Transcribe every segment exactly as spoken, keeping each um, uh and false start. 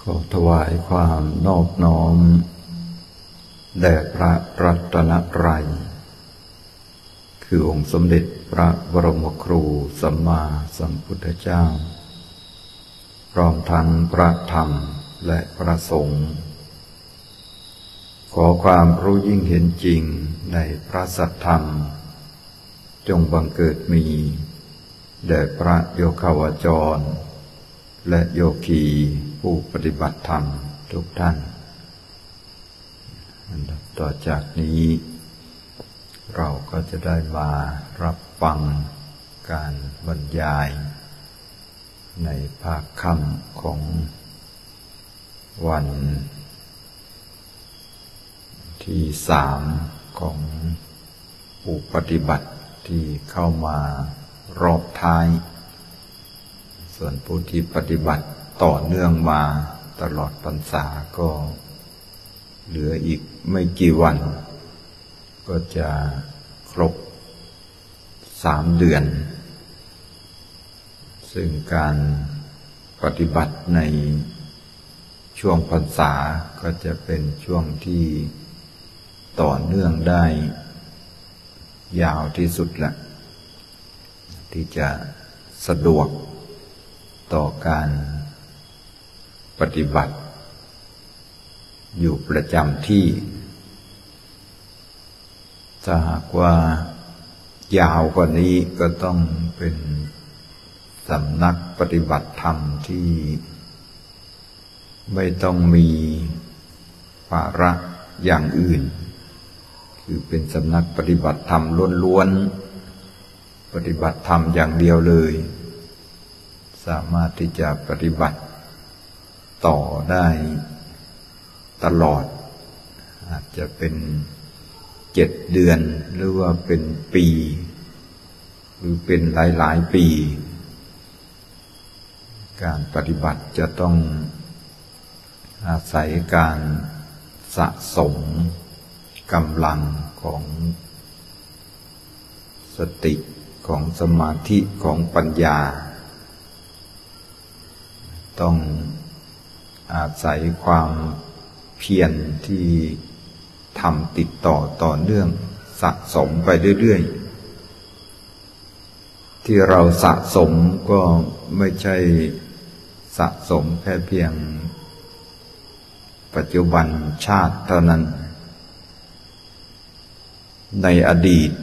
ขอถวายความนอบน้อมแด่พระรัตนตรัยคือองค์สมเด็จพระบรมครูสัมมาสัมพุทธเจ้าพร้อมทั้งพระธรรมและพระสงฆ์ขอความรู้ยิ่งเห็นจริงในพระสัทธรรมจงบังเกิดมีแด่พระโยคาวจรและโยคีผู้ปฏิบัติธรรมทุกท่านต่อจากนี้เราก็จะได้มารับฟังการบรรยายในภาคค่ำของวันที่สามของผู้ปฏิบัติที่เข้ามารอบท้ายส่วนผู้ที่ปฏิบัติต่อเนื่องมาตลอดพรรษาก็เหลืออีกไม่กี่วันก็จะครบสามเดือนซึ่งการปฏิบัติในช่วงพรรษาก็จะเป็นช่วงที่ต่อเนื่องได้ยาวที่สุดแหละที่จะสะดวกต่อการปฏิบัติอยู่ประจำที่ถ้าหากว่ายาวกว่านี้ก็ต้องเป็นสำนักปฏิบัติธรรมที่ไม่ต้องมีภาระอย่างอื่นคือเป็นสำนักปฏิบัติธรรมล้วนๆปฏิบัติธรรมอย่างเดียวเลยสามารถที่จะปฏิบัติต่อได้ตลอดอาจจะเป็นเจ็ดเดือนหรือว่าเป็นปีหรือเป็นหลายๆปีการปฏิบัติจะต้องอาศัยการสะสมกำลังของสติของสมาธิของปัญญาต้องอาศัยความเพียรที่ทำติดต่อต่อเนื่องสะสมไปเรื่อยๆที่เราสะสมก็ไม่ใช่สะสมแค่เพียงปัจจุบันชาติเท่านั้นในอดีต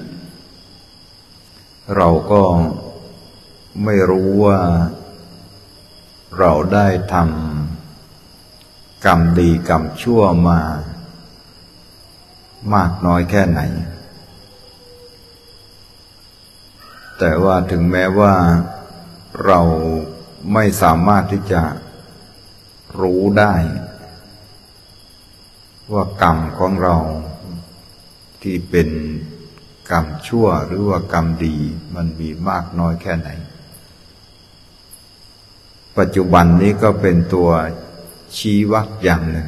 เราก็ไม่รู้ว่าเราได้ทำกรรมดีกรรมชั่วมามากน้อยแค่ไหนแต่ว่าถึงแม้ว่าเราไม่สามารถที่จะรู้ได้ว่ากรรมของเราที่เป็นกรรมชั่วหรือว่ากรรมดีมันมีมากน้อยแค่ไหนปัจจุบันนี้ก็เป็นตัวชี้วัดอย่างหนึ่ง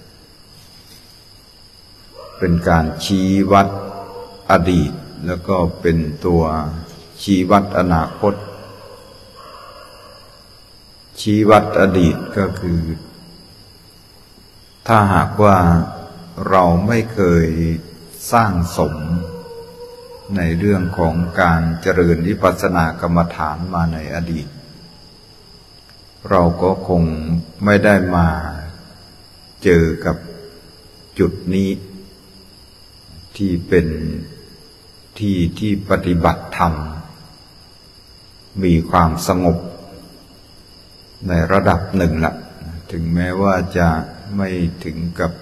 เป็นการชี้วัดอดีตแล้วก็เป็นตัวชี้วัดอนาคตชี้วัดอดีตก็คือถ้าหากว่าเราไม่เคยสร้างสมในเรื่องของการเจริญวิปัสสนากรรมฐานมาในอดีตเราก็คงไม่ได้มาเจอกับจุดนี้ที่เป็นที่ที่ปฏิบัติธรรมมีความสงบในระดับหนึ่งละถึงแม้ว่าจะไม่ถึงกับ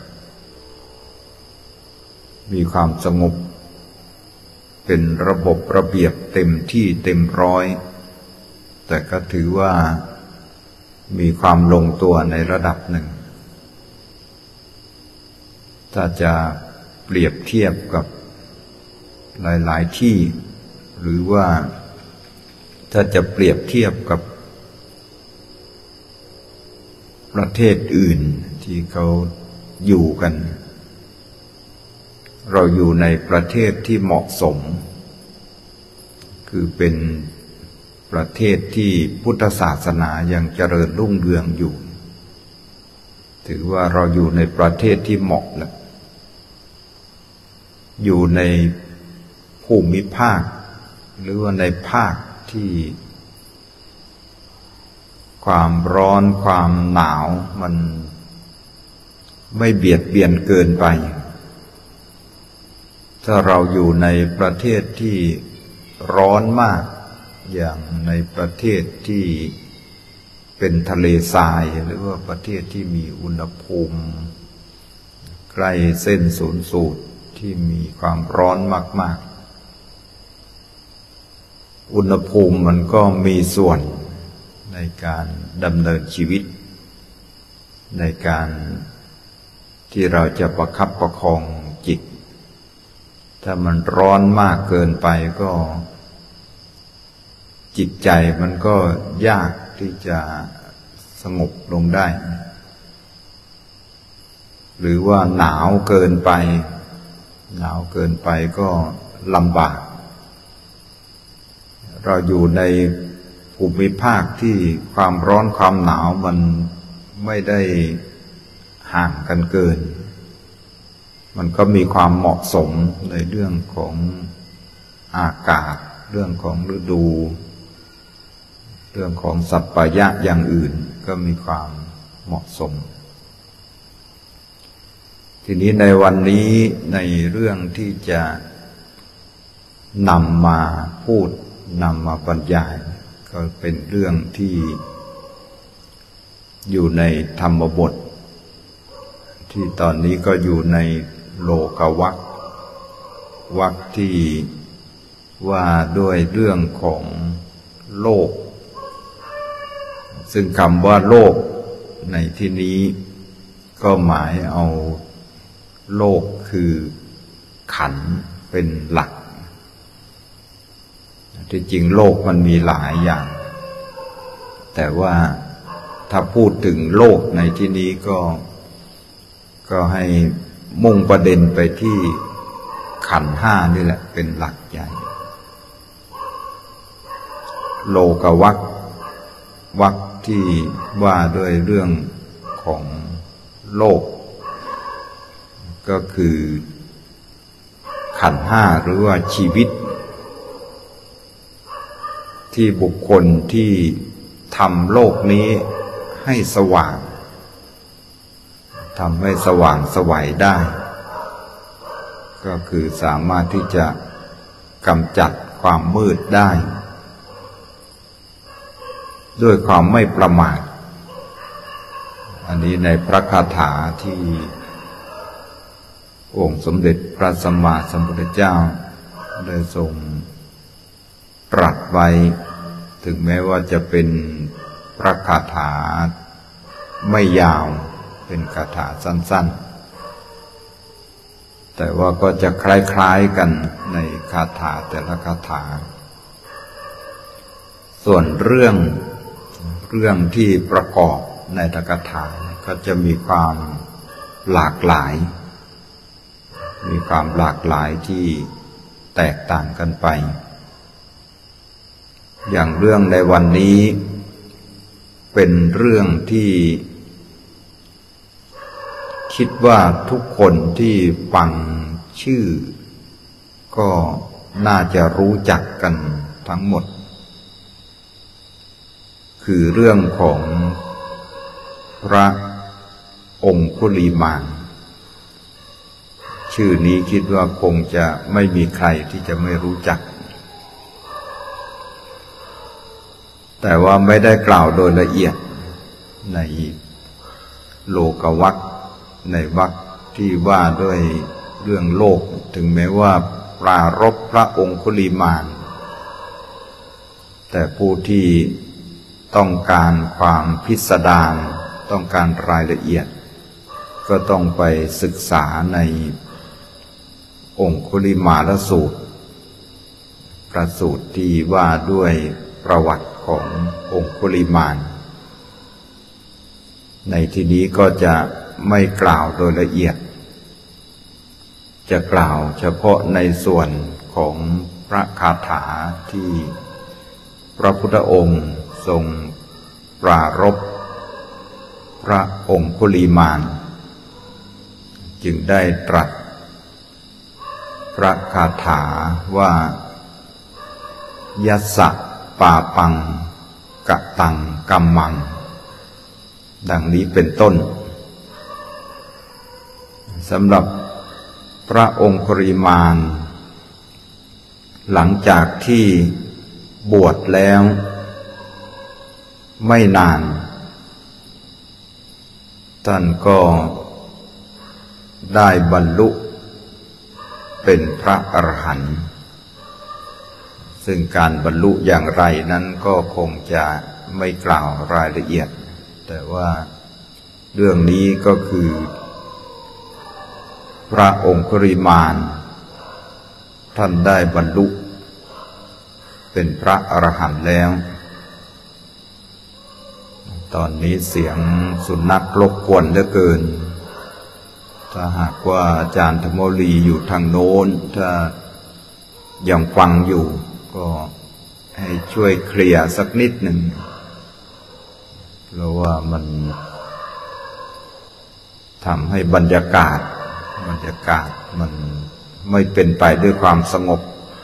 มีความสงบเป็นระบบระเบียบเต็มที่เต็มร้อยแต่ก็ถือว่ามีความลงตัวในระดับหนึ่งถ้าจะเปรียบเทียบกับหลายๆที่หรือว่าถ้าจะเปรียบเทียบกับประเทศอื่นที่เขาอยู่กันเราอยู่ในประเทศที่เหมาะสมคือเป็นประเทศที่พุทธศาสนายังเจริญรุ่งเรืองอยู่ถือว่าเราอยู่ในประเทศที่เหมาะแล้วอยู่ในภูมิภาคหรือว่าในภาคที่ความร้อนความหนาวมันไม่เบียดเบียนเกินไปถ้าเราอยู่ในประเทศที่ร้อนมากอย่างในประเทศที่เป็นทะเลทรายหรือว่าประเทศที่มีอุณหภูมิใกล้เส้นศูนย์สูตรที่มีความร้อนมากๆอุณหภูมิมันก็มีส่วนในการดำเนินชีวิตในการที่เราจะประคับประคองจิตถ้ามันร้อนมากเกินไปก็จิตใจมันก็ยากที่จะสงบลงได้หรือว่าหนาวเกินไปหนาวเกินไปก็ลำบากเราอยู่ในภูมิภาคที่ความร้อนความหนาวมันไม่ได้ห่างกันเกินมันก็มีความเหมาะสมในเรื่องของอากาศเรื่องของฤดูเรื่องของสัพพยะอย่างอื่นก็มีความเหมาะสมทีนี้ในวันนี้ในเรื่องที่จะนำมาพูดนำมาบรรยายก็เป็นเรื่องที่อยู่ในธรรมบทที่ตอนนี้ก็อยู่ในโลกวรรควรรคที่ว่าด้วยเรื่องของโลกซึ่งคำว่าโลกในที่นี้ก็หมายเอาโลกคือขันธ์เป็นหลักที่จริงโลกมันมีหลายอย่างแต่ว่าถ้าพูดถึงโลกในที่นี้ก็ก็ให้มุ่งประเด็นไปที่ขันธ์ห้านี่แหละเป็นหลักใหญ่โลกวรรค วรรคที่ว่าด้วยเรื่องของโลกก็คือขันธ์ห้าหรือว่าชีวิตที่บุคคลที่ทำโลกนี้ให้สว่างทำให้สว่างไสวได้ก็คือสามารถที่จะกำจัดความมืดได้ด้วยความไม่ประมาทอันนี้ในพระคาถาที่องค์สมเด็จพระสัมมาสัมพุทธเจ้าได้ทรงตรัสไว้ถึงแม้ว่าจะเป็นพระคาถาไม่ยาวเป็นคาถาสั้นๆแต่ว่าก็จะคล้ายๆกันในคาถาแต่ละคาถาส่วนเรื่องเรื่องที่ประกอบในคาถาก็จะมีความหลากหลายมีความหลากหลายที่แตกต่างกันไปอย่างเรื่องในวันนี้เป็นเรื่องที่คิดว่าทุกคนที่ฟังชื่อก็น่าจะรู้จักกันทั้งหมดคือเรื่องของพระองคุลิมานชื่อนี้คิดว่าคงจะไม่มีใครที่จะไม่รู้จักแต่ว่าไม่ได้กล่าวโดยละเอียดในโลกวรรคในวรรคที่ว่าด้วยเรื่องโลกถึงแม้ว่าปรารภพระองคุลิมานแต่ผู้ที่ต้องการความพิสดารต้องการรายละเอียดก็ต้องไปศึกษาในองคุลิมาลสูตรพระสูตรที่ว่าด้วยประวัติขององคุลิมานในที่นี้ก็จะไม่กล่าวโดยละเอียดจะกล่าวเฉพาะในส่วนของพระคาถาที่พระพุทธองค์ทรงปรารภพระองคุลิมานจึงได้ตรัสพระคาถาว่ายัสสะปาปังกะตังกัมมังดังนี้เป็นต้นสำหรับพระองคุลิมานหลังจากที่บวชแล้วไม่นานท่านก็ได้บรรลุเป็นพระอรหันต์ซึ่งการบรรลุอย่างไรนั้นก็คงจะไม่กล่าวรายละเอียดแต่ว่าเรื่องนี้ก็คือพระองคุลิมานท่านได้บรรลุเป็นพระอรหันต์แล้วตอนนี้เสียงสุนัขรบกวนเหลือเกินถ้าหากว่าอาจารย์ธโมลีอยู่ทางโน้นถ้ายังฟังอยู่ก็ให้ช่วยเคลียร์สักนิดหนึ่งเพราะว่ามันทำให้บรรยากาศบรรยากาศมันไม่เป็นไปด้วยความสงบ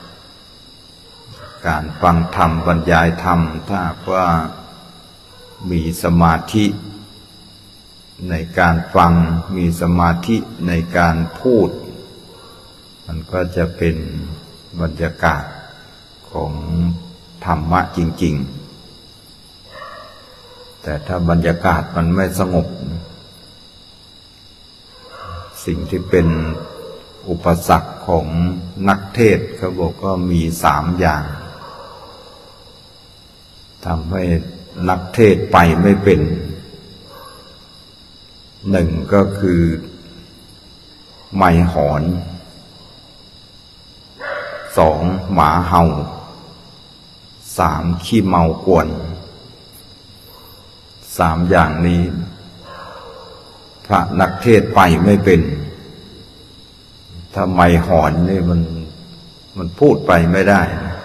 การฟังธรรมบรรยายธรรมถ้าว่ามีสมาธิในการฟังมีสมาธิในการพูดมันก็จะเป็นบรรยากาศของธรรมะจริงๆแต่ถ้าบรรยากาศมันไม่สงบสิ่งที่เป็นอุปสรรคของนักเทศน์เขาบอกก็มีสามอย่างทำให้นักเทศน์ไปไม่เป็นหนึ่งก็คือไมค์หอนสองหมาเห่าสามขี้เมากวนสามอย่างนี้พระนักเทศน์ไปไม่เป็นถ้าไมค์หอนนี่มันมันพูดไปไม่ได้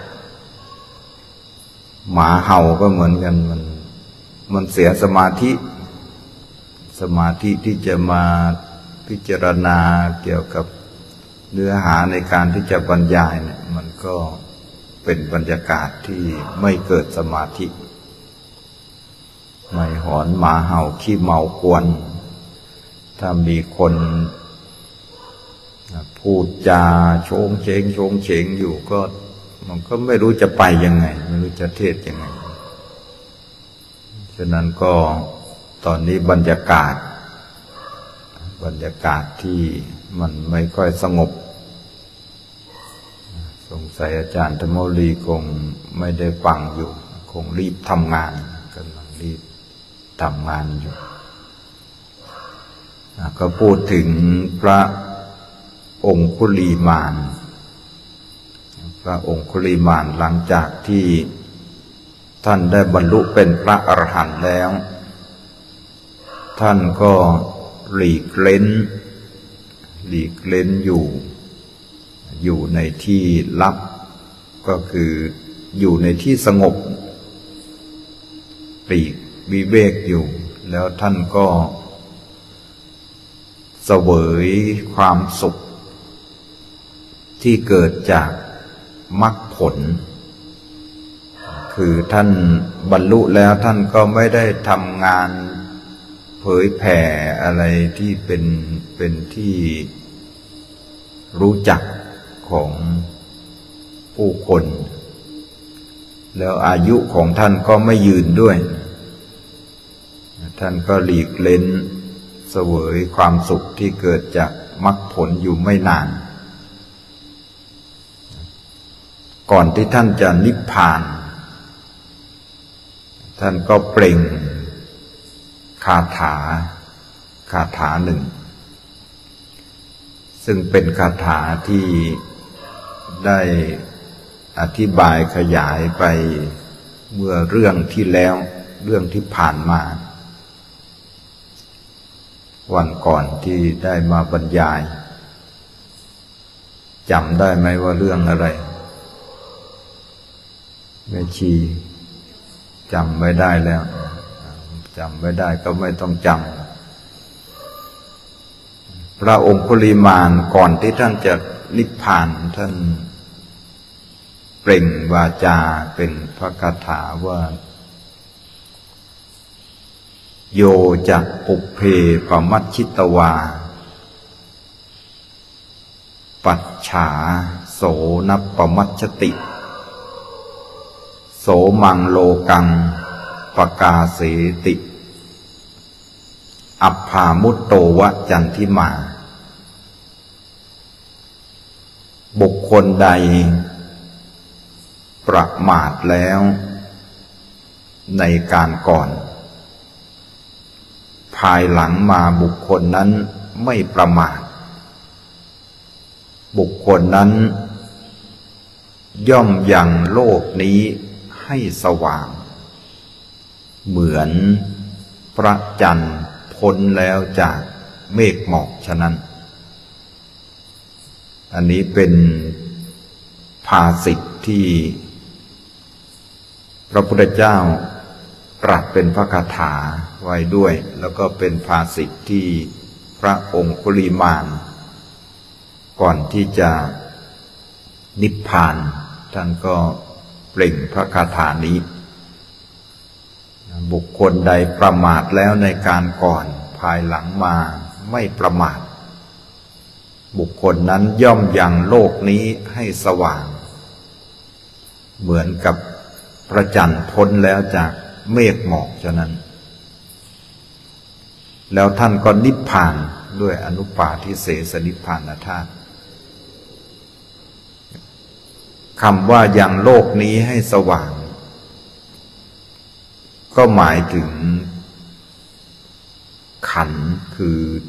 หมาเห่าก็เหมือนกันมันมันเสียสมาธิสมาธิที่จะมาพิจารณาเกี่ยวกับเนื้อหาในการที่จะบรรยายเนี่ยมันก็เป็นบรรยากาศที่ไม่เกิดสมาธิไมค์หอนหมาเห่าขี้เมากวนถ้ามีคนพูดจาโชงเฉงโชงเฉงอยู่ก็มันก็ไม่รู้จะไปยังไงไม่รู้จะเทศยังไงฉะนั้นก็ตอนนี้บรรยากาศบรรยากาศที่มันไม่ค่อยสงบสงสัยอาจารย์ธโมลีคงไม่ได้ฟังอยู่คงรีบทำงานกำลังรีบทำงานอยู่ก็พูดถึงพระองคุลิมานพระองคุลิมานหลังจากที่ท่านได้บรรลุเป็นพระอรหันต์แล้วท่านก็หลีกเล้นหลีกเล้นอยู่อยู่ในที่ลับก็คืออยู่ในที่สงบปลีกวิเวกอยู่แล้วท่านก็เสวยความสุขที่เกิดจากมรรคผลคือท่านบรรลุแล้วท่านก็ไม่ได้ทำงานเผยแผ่อะไรที่เป็นเป็นที่รู้จักของผู้คนแล้วอายุของท่านก็ไม่ยืนด้วยท่านก็หลีกเล้นเสวยความสุขที่เกิดจากมรรคผลอยู่ไม่นานก่อนที่ท่านจะนิพพานท่านก็เปล่งคาถาคาถาหนึ่งซึ่งเป็นคาถาที่ได้อธิบายขยายไปเมื่อเรื่องที่แล้วเรื่องที่ผ่านมาวันก่อนที่ได้มาบรรยายจำได้ไหมว่าเรื่องอะไรแม่ชีจำไม่ได้แล้วจำไม่ได้ก็ไม่ต้องจำพระองคุลิมานก่อนที่ท่านจะนิพพานท่านเปล่งวาจาเป็นพระคาถาว่าโยจะปุพเพปมัชชิตวาปัจฉาโสนัปปมัชชติโสมังโลกังปกาเสติอัปภามุตโตวะจันทิมาบุคคลใดประมาทแล้วในการก่อนภายหลังมาบุคคลนั้นไม่ประมาทบุคคลนั้นย่อมยังโลกนี้ให้สว่างเหมือนพระจันทร์พ้นแล้วจากเมฆหมอกฉะนั้นอันนี้เป็นภาษิตที่พระพุทธเจ้าตรัสเป็นพระคาถาไว้ด้วยแล้วก็เป็นภาษิตที่พระองคุลิมานก่อนที่จะนิพพานท่านก็เปล่งพระคาถานี้บุคคลใดประมาทแล้วในการก่อนภายหลังมาไม่ประมาทบุคคลนั้นย่อมยังโลกนี้ให้สว่างเหมือนกับพระจันทร์พ้นแล้วจากเมฆหมอกฉะนั้นแล้วท่านก็นิพพานด้วยอนุปาทิเสสนิพพานธาตุคำว่ายังโลกนี้ให้สว่างก็หมายถึงขันธ์คื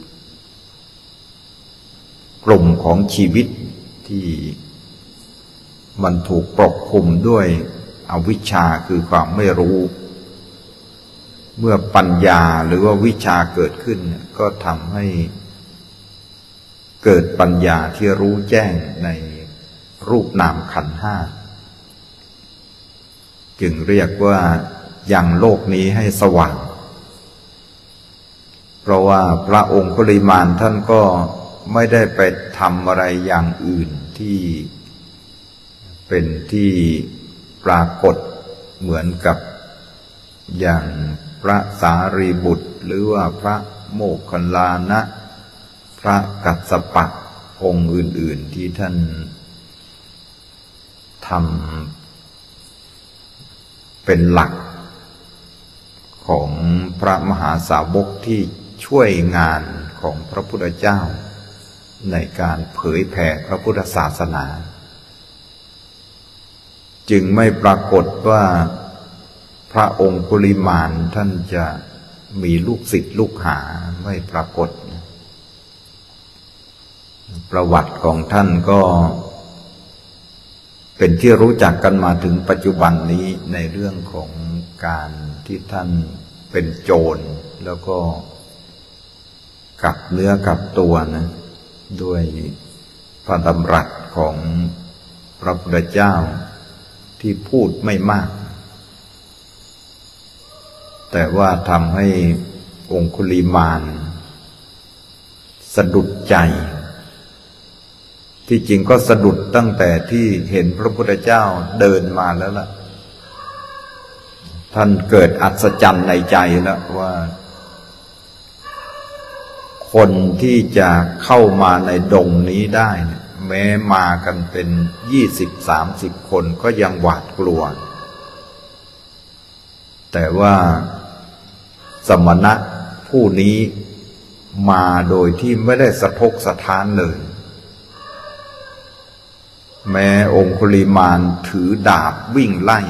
อกลุ่มของชีวิตที่มันถูกปกคลุมด้วยอวิชชาคือความไม่รู้เมื่อปัญญาหรือว่าวิชาเกิดขึ้นก็ทำให้เกิดปัญญาที่รู้แจ้งในรูปนามขันธ์ห้าจึงเรียกว่ายังโลกนี้ให้สว่างเพราะว่าพระองคุลิมานท่านก็ไม่ได้ไปทำอะไรอย่างอื่นที่เป็นที่ปรากฏเหมือนกับอย่างพระสารีบุตรหรือว่าพระโมคคัลลานะพระกัสสปะองค์อื่นๆที่ท่านทำเป็นหลักของพระมหาสาวกที่ช่วยงานของพระพุทธเจ้าในการเผยแผ่พระพุทธศาสนาจึงไม่ปรากฏว่าพระองคุลิมานท่านจะมีลูกศิษย์ลูกหาไม่ปรากฏประวัติของท่านก็เป็นที่รู้จักกันมาถึงปัจจุบันนี้ในเรื่องของการที่ท่านเป็นโจรแล้วก็กลับเนื้อกลับตัวนะด้วยพระดำรัสของพระพุทธเจ้าที่พูดไม่มากแต่ว่าทำให้องคุลิมานสะดุดใจที่จริงก็สะดุดตั้งแต่ที่เห็นพระพุทธเจ้าเดินมาแล้วล่ะท่านเกิดอัศจรรย์ในใจแล้วว่าคนที่จะเข้ามาในดงนี้ได้แม้มากันเป็นยี่สิบสามสิบคนก็ยังหวาดกลัวแต่ว่าสมณะผู้นี้มาโดยที่ไม่ได้สะทกสะท้านเลยแม้องคุลิมานถือดาบวิ่งไล่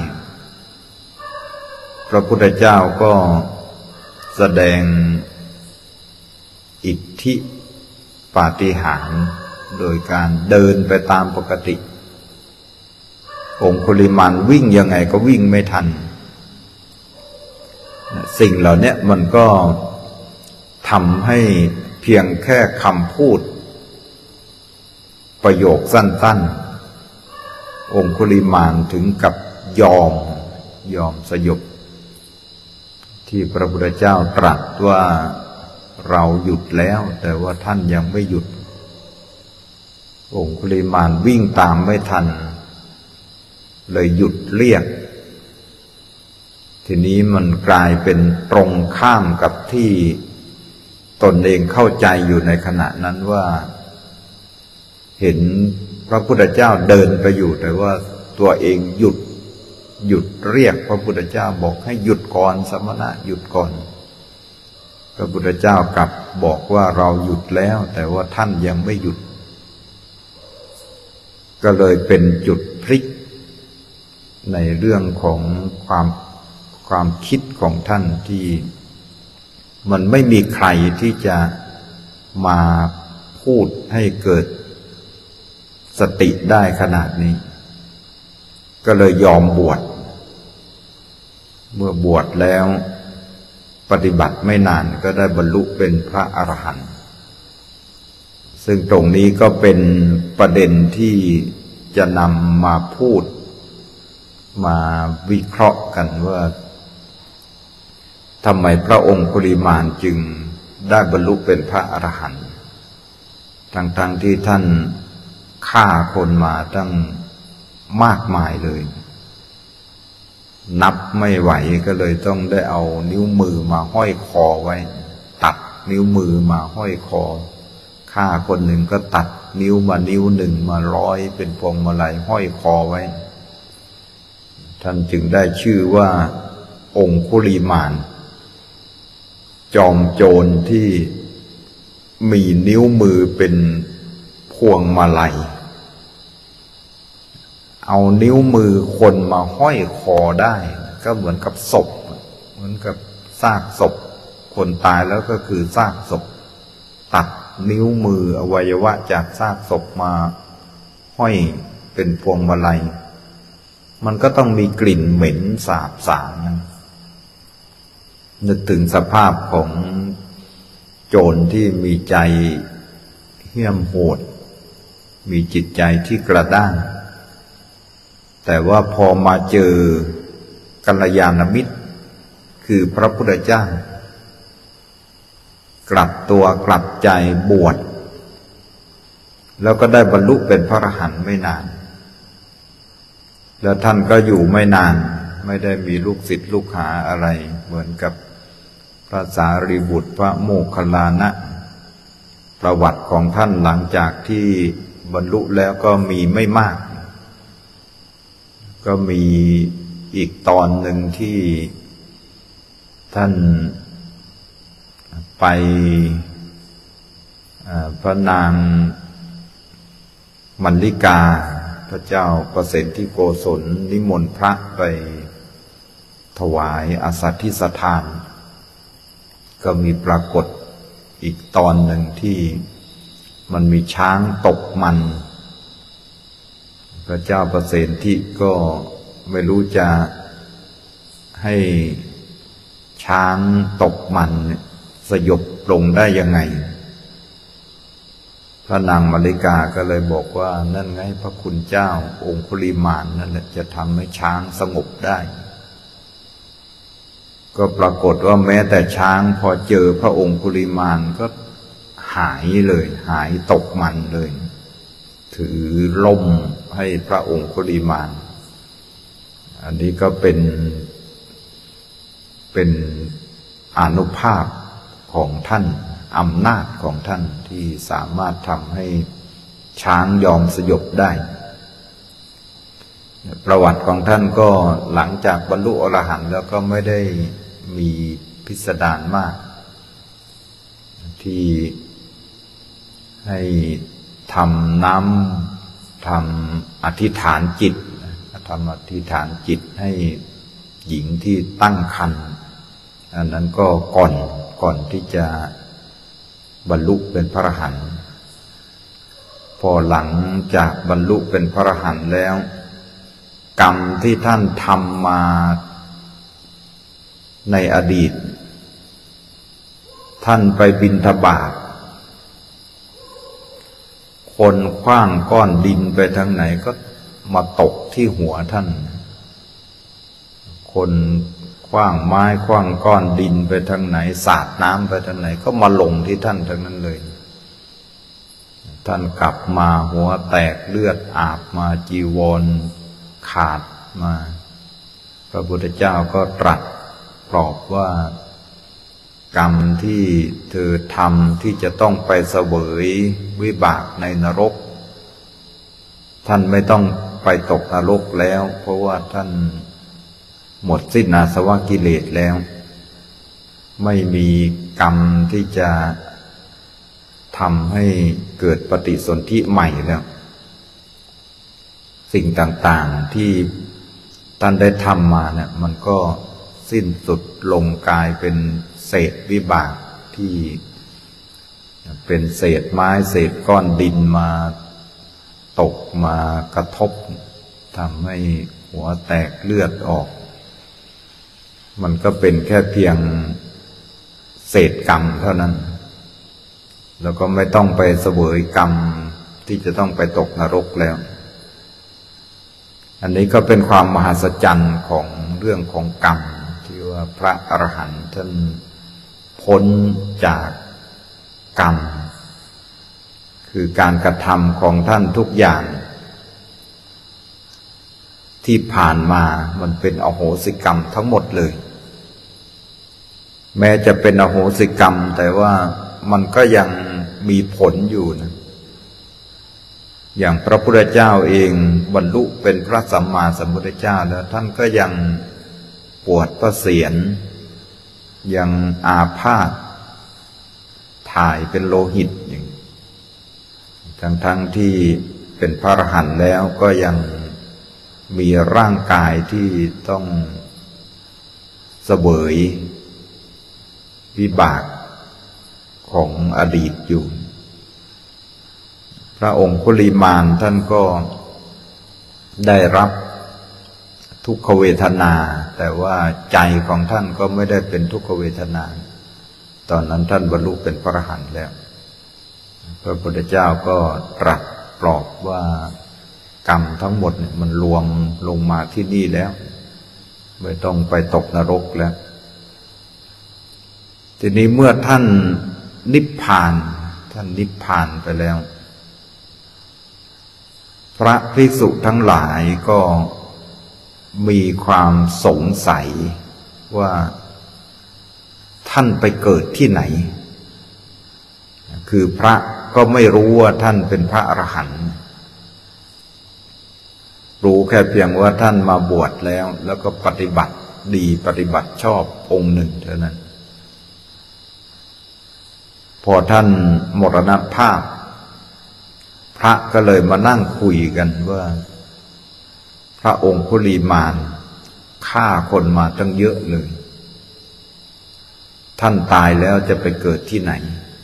พระพุทธเจ้าก็แสดงอิทธิปาฏิหาริย์โดยการเดินไปตามปกติองคุลิมานวิ่งยังไงก็วิ่งไม่ทันสิ่งเหล่านี้มันก็ทำให้เพียงแค่คำพูดประโยคสั้นๆองคุลิมานถึงกับยอมยอมสยบทที่พระพุทธเจ้าตรัสว่าเราหยุดแล้วแต่ว่าท่านยังไม่หยุดองคุลิมานวิ่งตามไม่ทันเลยหยุดเรียกทีนี้มันกลายเป็นตรงข้ามกับที่ตนเองเข้าใจอยู่ในขณะนั้นว่าเห็นพระพุทธเจ้าเดินไปอยู่แต่ว่าตัวเองหยุดหยุดเรียกพระพุทธเจ้าบอกให้หยุดก่อนสมณะหยุดก่อนพระพุทธเจ้ากลับบอกว่าเราหยุดแล้วแต่ว่าท่านยังไม่หยุดก็เลยเป็นจุดพลิกในเรื่องของความความคิดของท่านที่มันไม่มีใครที่จะมาพูดให้เกิดสติได้ขนาดนี้ก็เลยยอมบวชเมื่อบวชแล้วปฏิบัติไม่นานก็ได้บรรลุเป็นพระอรหันต์ซึ่งตรงนี้ก็เป็นประเด็นที่จะนำมาพูดมาวิเคราะห์กันว่าทำไมพระองค์คุลิมานจึงได้บรรลุเป็นพระอรหันต์ทั้งๆที่ท่านฆ่าคนมาตั้งมากมายเลยนับไม่ไหวก็เลยต้องได้เอานิ้วมือมาห้อยคอไว้ตัดนิ้วมือมาห้อยคอฆ่าคนหนึ่งก็ตัดนิ้วมานิ้วหนึ่งมาร้อยเป็นพวงมาลัยห้อยคอไว้ท่านจึงได้ชื่อว่าองคุลิมานจอมโจรที่มีนิ้วมือเป็นพวงมาลัยเอานิ้วมือคนมาห้อยคอได้ก็เหมือนกับศพเหมือนกับซากศพคนตายแล้วก็คือซากศพตัดนิ้วมืออวัยวะจากซากศพมาห้อยเป็นพวงมาลัยมันก็ต้องมีกลิ่นเหม็นสาบสางนะนึกถึงสภาพของโจรที่มีใจเหี้ยมโหดมีจิตใจที่กระด้างแต่ว่าพอมาเจอกัลยาณมิตรคือพระพุทธเจ้ากลับตัวกลับใจบวชแล้วก็ได้บรรลุเป็นพระอรหันต์ไม่นานแล้วท่านก็อยู่ไม่นานไม่ได้มีลูกศิษย์ลูกหาอะไรเหมือนกับพระสารีบุตรพระโมคคัลลานะประวัติของท่านหลังจากที่บรรลุแล้วก็มีไม่มากก็มีอีกตอนหนึ่งที่ท่านไปพระนางมัลลิกาพระเจ้าประสิทธิโกศลนิมนต์พระไปถวายอาสัตถิสถานก็มีปรากฏอีกตอนหนึ่งที่มันมีช้างตกมันพระเจ้าประสิทธิก็ไม่รู้จะให้ช้างตกมันสยบลงได้ยังไงพระนางมัลลิกาก็เลยบอกว่านั่นไงพระคุณเจ้าองคุลิมานนั่นแหละจะทำให้ช้างสงบได้ก็ปรากฏว่าแม้แต่ช้างพอเจอพระองคุลิมานก็หายเลยหายตกมันเลยถือล่มให้พระองคุลิมานอันนี้ก็เป็นเป็นอานุภาพของท่านอำนาจของท่านที่สามารถทำให้ช้างยอมสยบได้ประวัติของท่านก็หลังจากบรรลุอรหันต์แล้วก็ไม่ได้มีพิสดารมากที่ให้ทำน้ำทำอธิษฐานจิตทำอธิษฐานจิตให้หญิงที่ตั้งครรภ์อันนั้นก็ก่อนก่อนที่จะบรรลุเป็นพระอรหันต์พอหลังจากบรรลุเป็นพระอรหันต์แล้วกรรมที่ท่านทำมาในอดีตท่านไปบิณฑบาตคนขว้างก้อนดินไปทางไหนก็มาตกที่หัวท่านคนขขว้างไม้ขว้างก้อนดินไปทางไหนสาดน้ำไปทางไหนก็มาลงที่ท่านทั้งนั้นเลยท่านกลับมาหัวแตกเลือดอาบมาจีวรขาดมาพระพุทธเจ้าก็ตรัสปลอบว่ากรรมที่เธอทำที่จะต้องไปเสวยวิบากในนรกท่านไม่ต้องไปตกนรกแล้วเพราะว่าท่านหมดสิ้นอาสวะกิเลสแล้วไม่มีกรรมที่จะทำให้เกิดปฏิสนธิใหม่แล้วสิ่งต่างๆที่ท่านได้ทำมาเนี่ยมันก็สิ้นสุดลงกลายเป็นเศษวิบากที่เป็นเศษไม้เศษก้อนดินมาตกมากระทบทำให้หัวแตกเลือดออกมันก็เป็นแค่เพียงเศษกรรมเท่านั้นแล้วก็ไม่ต้องไปเสวยกรรมที่จะต้องไปตกนรกแล้วอันนี้ก็เป็นความมหัศจรรย์ของเรื่องของกรรมที่ว่าพระอรหันต์ท่านพ้นจากกรรมคือการกระทำของท่านทุกอย่างที่ผ่านมามันเป็นอโหสิกรรมทั้งหมดเลยแม้จะเป็นอโหสิกรรมแต่ว่ามันก็ยังมีผลอยู่นะอย่างพระพุทธเจ้าเองบรรลุเป็นพระสัมมาสัมพุทธเจ้าแล้วท่านก็ยังปวดพระเศียรยังอาพาธถ่ายเป็นโลหิตอย่างทั้งๆที่เป็นพระอรหันต์แล้วก็ยังมีร่างกายที่ต้องเสวยวิบากของอดีตอยู่พระองค์คุลิมานท่านก็ได้รับทุกขเวทนาแต่ว่าใจของท่านก็ไม่ได้เป็นทุกขเวทนาตอนนั้นท่านบรรลุเป็นพระอรหันต์แล้วพระพุทธเจ้าก็ตรัสปลอบว่ากรรมทั้งหมดมันรวมลงมาที่นี่แล้วไม่ต้องไปตกนรกแล้วทีนี้เมื่อท่านนิพพานท่านนิพพานไปแล้วพระภิกษุทั้งหลายก็มีความสงสัยว่าท่านไปเกิดที่ไหนคือพระก็ไม่รู้ว่าท่านเป็นพระอรหันต์รู้แค่เพียงว่าท่านมาบวชแล้วแล้วก็ปฏิบัติดีปฏิบัติชอบองค์หนึ่งเท่านั้นพอท่านมรณภาพพระก็เลยมานั่งคุยกันว่าพระองค์คุลิมานฆ่าคนมาตั้งเยอะเลยท่านตายแล้วจะไปเกิดที่ไหน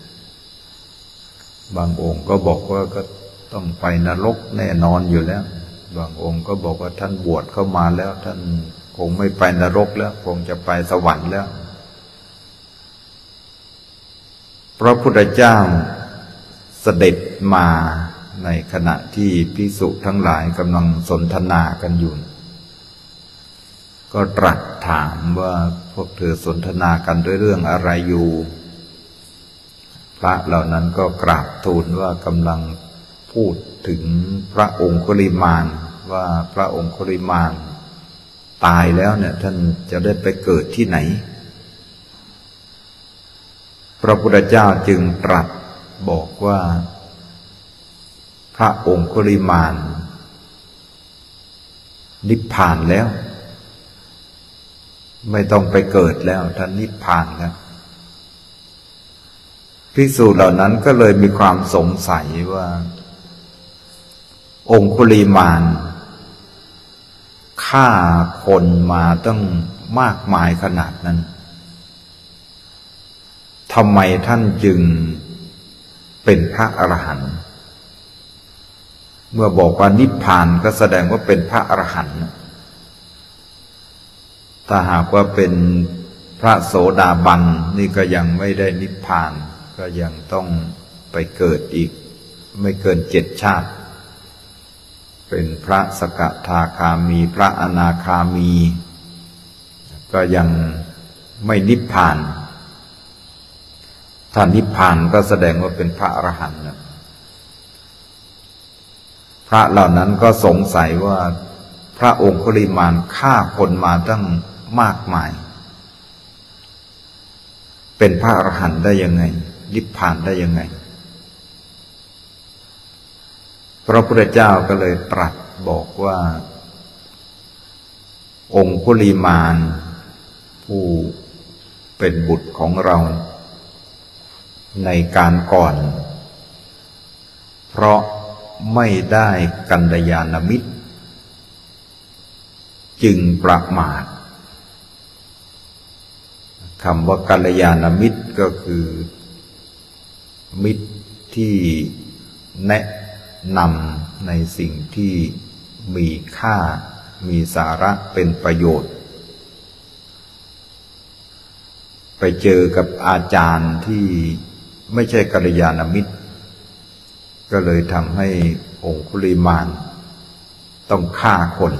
บางองค์ก็บอกว่าก็ต้องไปนรกแน่นอนอยู่แล้วบางองค์ก็บอกว่าท่านบวชเข้ามาแล้วท่านคงไม่ไปนรกแล้วคงจะไปสวรรค์แล้วพระพุทธเจ้าเสด็จมาในขณะที่ภิกษุทั้งหลายกำลังสนทนากันอยู่ก็ตรัสถามว่าพวกเธอสนทนากันด้วยเรื่องอะไรอยู่พระเหล่านั้นก็กราบทูลว่ากำลังพูดถึงพระองค์คุลิมานว่าพระองค์คุลิมานตายแล้วเนี่ยท่านจะได้ไปเกิดที่ไหนพระพุทธเจ้าจึงตรัสบอกว่าพระองค์คุลิมานนิพพานแล้วไม่ต้องไปเกิดแล้วท่านนิพพานแล้วภิกษุเหล่านั้นก็เลยมีความสงสัยว่าองค์คุลิมานฆ่าคนมาตั้งมากมายขนาดนั้นทำไมท่านจึงเป็นพระอรหันต์เมื่อบอกว่านิพพานก็แสดงว่าเป็นพระอรหันต์ถ้าหากว่าเป็นพระโสดาบันนี่ก็ยังไม่ได้นิพพานก็ยังต้องไปเกิดอีกไม่เกินเจ็ดชาติเป็นพระสกทาคามีพระอนาคามีก็ยังไม่นิพพานถ้านิพพานก็แสดงว่าเป็นพระอรหันต์นะพระเหล่านั้นก็สงสัยว่าพระองคุลิมานฆ่าคนมาตั้งมากมายเป็นพระอรหันต์ได้ยังไงนิพพานได้ยังไงพระพุทธเจ้าก็เลยตรัสบอกว่าองคุลิมานผู้เป็นบุตรของเราในการก่อนเพราะไม่ได้กัลยาณมิตรจึงประมาทคำว่ากัลยาณมิตรก็คือมิตรที่แนะนำในสิ่งที่มีค่ามีสาระเป็นประโยชน์ไปเจอกับอาจารย์ที่ไม่ใช่กัลยาณมิตรก็เลยทำให้องคุลิมานต้องฆ่าคน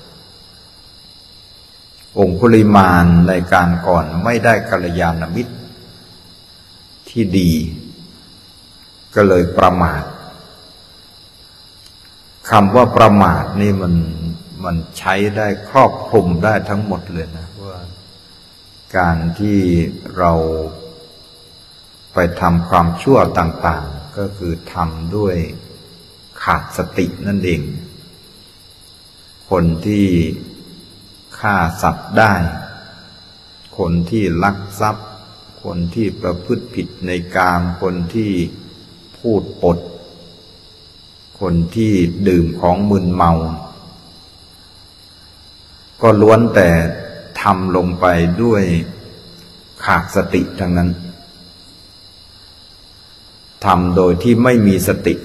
องคุลิมานในการก่อนไม่ได้กัลยาณมิตรที่ดีก็เลยประมาทคำว่าประมาทนี่มันมันใช้ได้ครอบคลุมได้ทั้งหมดเลยนะว่าการที่เราไปทำความชั่วต่างๆก็คือทำด้วยขาดสตินั่นเองคนที่ฆ่าสัตว์ได้คนที่ลักทรัพย์คนที่ประพฤติผิดในกามคนที่พูดปดคนที่ดื่มของมึนเมาก็ล้วนแต่ทำลงไปด้วยขาดสติทั้งนั้นทำโดยที่ไม่มีสติ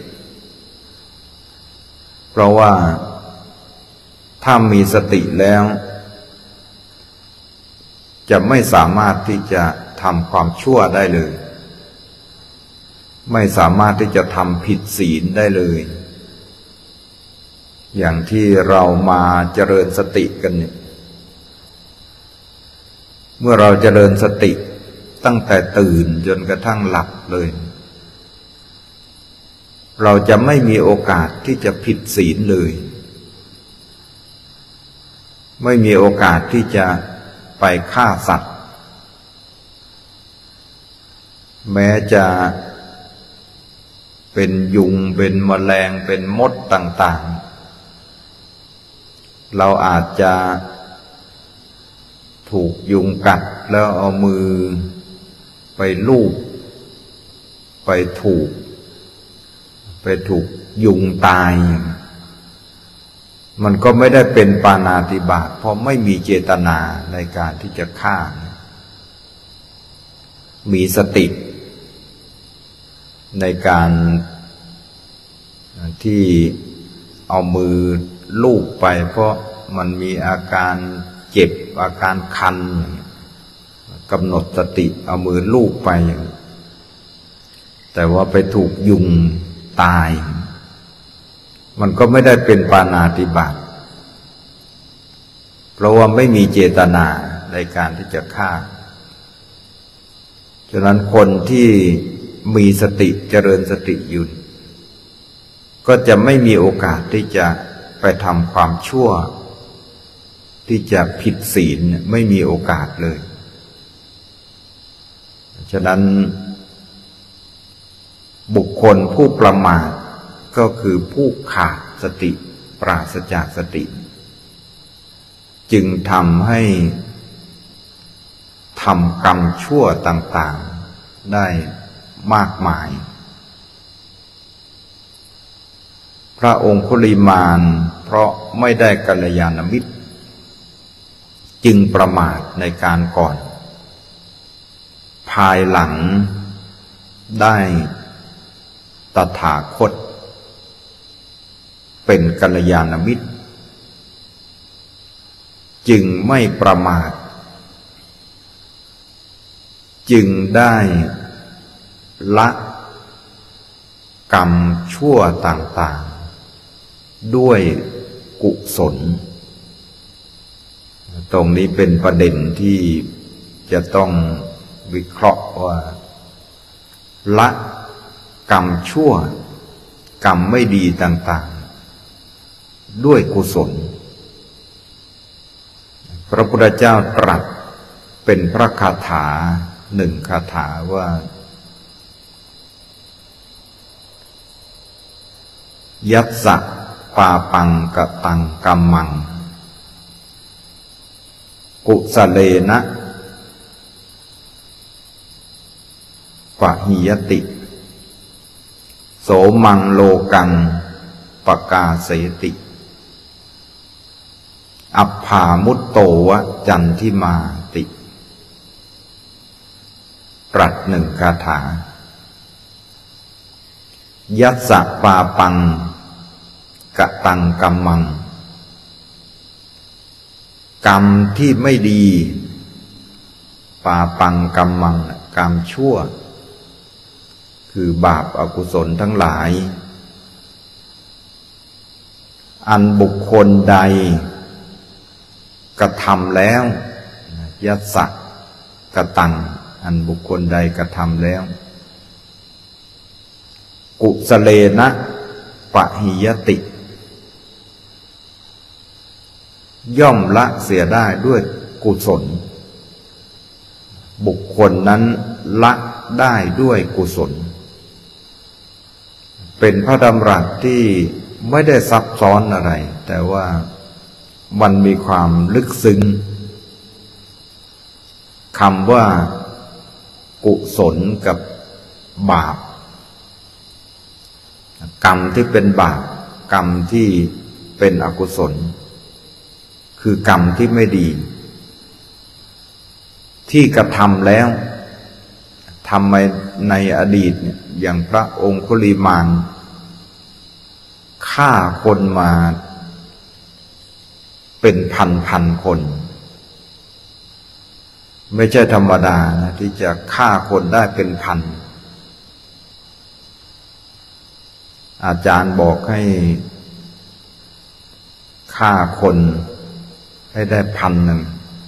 เพราะว่าถ้ามีสติแล้วจะไม่สามารถที่จะทำความชั่วได้เลยไม่สามารถที่จะทำผิดศีลได้เลยอย่างที่เรามาเจริญสติกันเนี่ยเมื่อเราเจริญสติตั้งแต่ตื่นจนกระทั่งหลับเลยเราจะไม่มีโอกาสที่จะผิดศีลเลยไม่มีโอกาสที่จะไปฆ่าสัตว์แม้จะเป็นยุงเป็นแมลงเป็นมดต่างๆเราอาจจะถูกยุงกัดแล้วเอามือไปลูบไปถูกไปถูกยุงตายมันก็ไม่ได้เป็นปาณาติบาตเพราะไม่มีเจตนาในการที่จะฆ่ามีสติในการที่เอามือลูบไปเพราะมันมีอาการเจ็บอาการคันกำหนดสติเอามือลูบไปแต่ว่าไปถูกยุงตายมันก็ไม่ได้เป็นปาณาติบาตเพราะว่าไม่มีเจตนาในการที่จะฆ่าฉะนั้นคนที่มีสติเจริญสติอยู่ก็จะไม่มีโอกาสที่จะไปทำความชั่วที่จะผิดศีลไม่มีโอกาสเลยฉะนั้นบุคคลผู้ประมาทก็คือผู้ขาดสติปราศจากสติจึงทำให้ทำกรรมชั่วต่างๆได้มากมายพระองคุลิมานเพราะไม่ได้กัลยาณมิตรจึงประมาทในการก่อนภายหลังได้ตถาคตเป็นกัลยาณมิตรจึงไม่ประมาทจึงได้ละกรรมชั่วต่างๆด้วยกุศลตรงนี้เป็นประเด็นที่จะต้องวิเคราะห์ว่าละกรรมชั่วกรรมไม่ดีต่างๆด้วยกุศลพระพุทธเจ้าตรัสเป็นพระคาถาหนึ่งคาถาว่ายัสสะปาปังกะตังกัมมังกุสเลนะปะหิยติโสมังโลกังปกาเสติอัปภามุตโตวะจันทิมาติตรัสหนึ่งคาถายัสสะปาปังกะตังกัมมังกรรมที่ไม่ดีปาปังกัมมังกรรมชั่วคือบาปอกุศลทั้งหลายอันบุคคลใดกระทำแล้วยัสสะกะตังอันบุคคลใดกระทำแล้วกุสเลนะปะหิยติย่อมละเสียได้ด้วยกุศลบุคคลนั้นละได้ด้วยกุศลเป็นพระดำรัสที่ไม่ได้ซับซ้อนอะไรแต่ว่ามันมีความลึกซึ้งคำว่ากุศลกับบาปกรรมที่เป็นบาปกรรมที่เป็นอกุศลคือกรรมที่ไม่ดีที่กระทำแล้วทำไมในอดีตอย่างพระองคุลิมานฆ่าคนมาเป็นพันพันคนไม่ใช่ธรรมดานะที่จะฆ่าคนได้เป็นพันอาจารย์บอกให้ฆ่าคนให้ได้พันหนึ่ง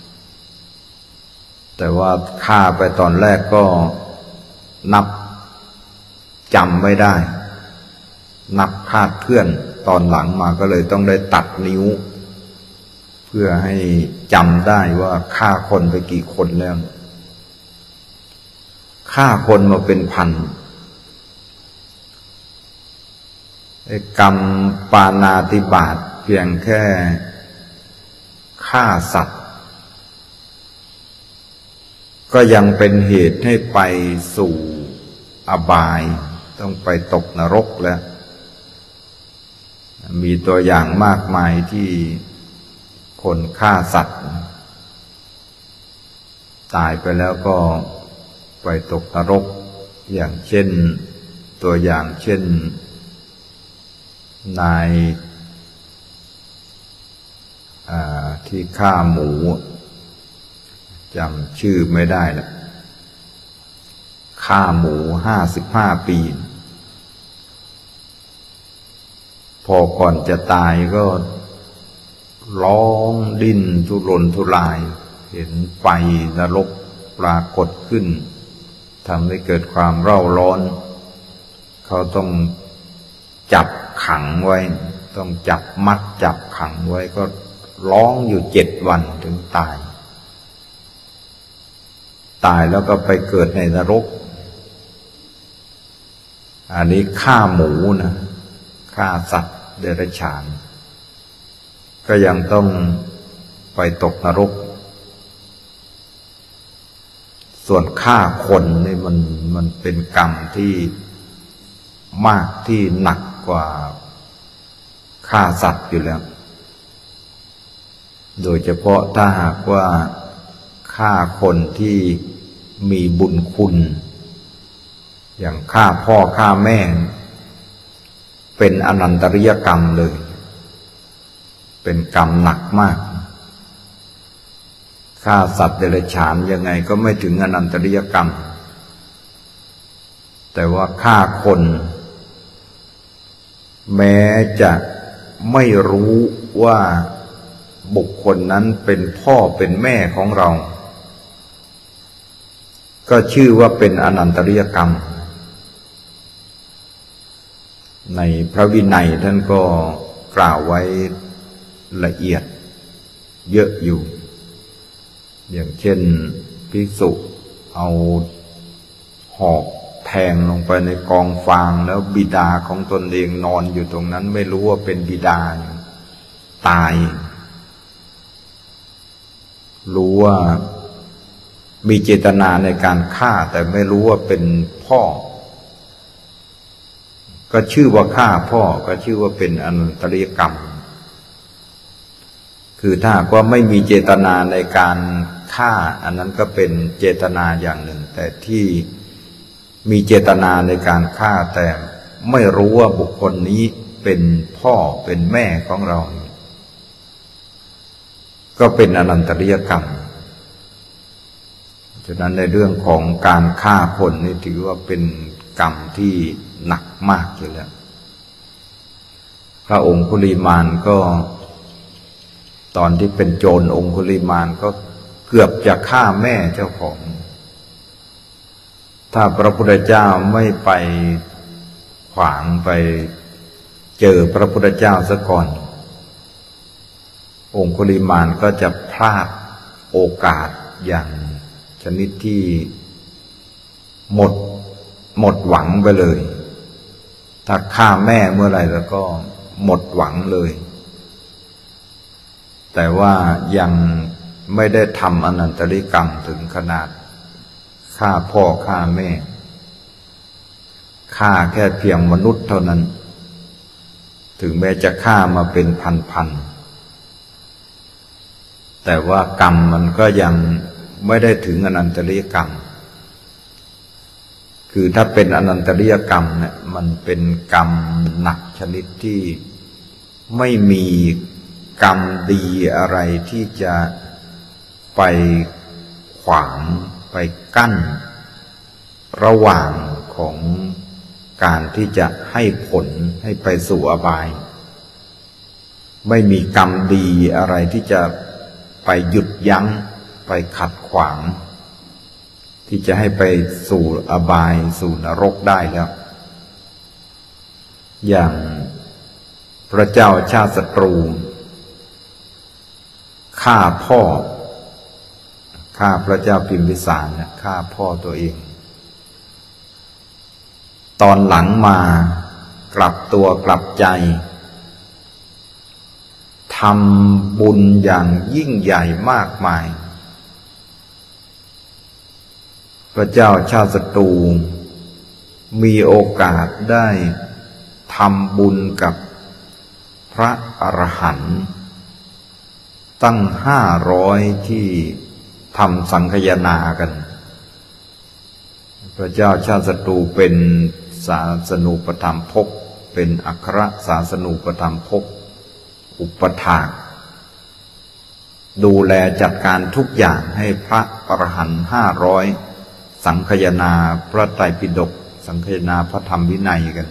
แต่ว่าฆ่าไปตอนแรกก็นับจำไม่ได้นับคาดเคลื่อนตอนหลังมาก็เลยต้องได้ตัดนิ้วเพื่อให้จำได้ว่าฆ่าคนไปกี่คนแล้วฆ่าคนมาเป็นพันกรรมปาณาติบาตเพียงแค่ฆ่าสัตว์ก็ยังเป็นเหตุให้ไปสู่อบายต้องไปตกนรกแล้วมีตัวอย่างมากมายที่คนฆ่าสัตว์ตายไปแล้วก็ไปตกนรกอย่างเช่นตัวอย่างเช่นนายที่ฆ่าหมูจำชื่อไม่ได้ละฆ่าหมูห้าสิบห้าปีพอก่อนจะตายก็ร้องดิ้นทุรนทุรายเห็นไฟนรกปรากฏขึ้นทำให้เกิดความเร่าร้อนเขาต้องจับขังไว้ต้องจับมัดจับขังไว้ก็ร้องอยู่เจ็ดวันถึงตายตายแล้วก็ไปเกิดในนรกอันนี้ฆ่าหมูนะฆ่าสัตว์เดรัจฉานก็ยังต้องไปตกนรกส่วนฆ่าคนนี่มันมันเป็นกรรมที่มากที่หนักกว่าฆ่าสัตว์อยู่แล้วโดยเฉพาะถ้าหากว่าฆ่าคนที่มีบุญคุณอย่างฆ่าพ่อฆ่าแม่เป็นอนันตริยกรรมเลยเป็นกรรมหนักมากฆ่าสัตว์เดรัจฉานยังไงก็ไม่ถึงอนันตริยกรรมแต่ว่าฆ่าคนแม้จะไม่รู้ว่าบุคคลนั้นเป็นพ่อเป็นแม่ของเราก็ชื่อว่าเป็นอนันตริยกรรมในพระวินัยท่านก็กล่าวไว้ละเอียดเยอะอยู่อย่างเช่นภิกษุเอาหอกแทงลงไปในกองฟางแล้วบิดาของตนเองนอนอยู่ตรงนั้นไม่รู้ว่าเป็นบิดาตายรู้ว่ามีเจตนาในการฆ่าแต่ไม่รู้ว่าเป็นพ่อก็ชื่อว่าฆ่าพ่อก็ชื่อว่าเป็นอนันตริยกรรมคือถ้าว่าไม่มีเจตนาในการฆ่าอันนั้นก็เป็นเจตนาอย่างหนึ่งแต่ที่มีเจตนาในการฆ่าแต่ไม่รู้ว่าบุคคลนี้เป็นพ่อเป็นแม่ของเราก็เป็นอนันตริยกรรมฉะนั้นในเรื่องของการฆ่าคนนี่ถือว่าเป็นกรรมที่หนักมากอยู่แล้วพระองคุลิมานก็ตอนที่เป็นโจรองคุลิมานก็เกือบจะฆ่าแม่เจ้าของถ้าพระพุทธเจ้าไม่ไปขวางไปเจอพระพุทธเจ้าซะก่อนองคุลิมานก็จะพลาดโอกาสอย่างชนิดที่หมดหมดหวังไปเลยถ้าฆ่าแม่เมื่อไหร่แล้วก็หมดหวังเลยแต่ว่ายังไม่ได้ทำอนันตริยกรรมถึงขนาดฆ่าพ่อฆ่าแม่ฆ่าแค่เพียงมนุษย์เท่านั้นถึงแม้จะฆ่ามาเป็นพันๆแต่ว่ากรรมมันก็ยังไม่ได้ถึงอนันตริยกรรมคือถ้าเป็นอนันตริยกรรมเนี่ยมันเป็นกรรมหนักชนิดที่ไม่มีกรรมดีอะไรที่จะไปขวางไปกั้นระหว่างของการที่จะให้ผลให้ไปสู่อบายไม่มีกรรมดีอะไรที่จะไปหยุดยั้งไปขัดขวางที่จะให้ไปสู่อบายสู่นรกได้แล้วอย่างพระเจ้าชาติศัตรูฆ่าพ่อฆ่าพระเจ้าพิมพิสารเนี่ยฆ่าพ่อตัวเองตอนหลังมากลับตัวกลับใจทำบุญอย่างยิ่งใหญ่มากมายพระเจ้าชาติศัตรูมีโอกาสได้ทำบุญกับพระอรหันต์ตั้งห้าร้อยที่ทำสังฆยนากันพระเจ้าชาติศัตรูเป็นศาสนูปถัมภกเป็นอัครศาสนูปถัมภกอุปถากดูแลจัดการทุกอย่างให้พระอรหันต์ห้าร้อยสังฆยนาพระไตรปิฎกสังฆยนาพระธรรมวินัยกัน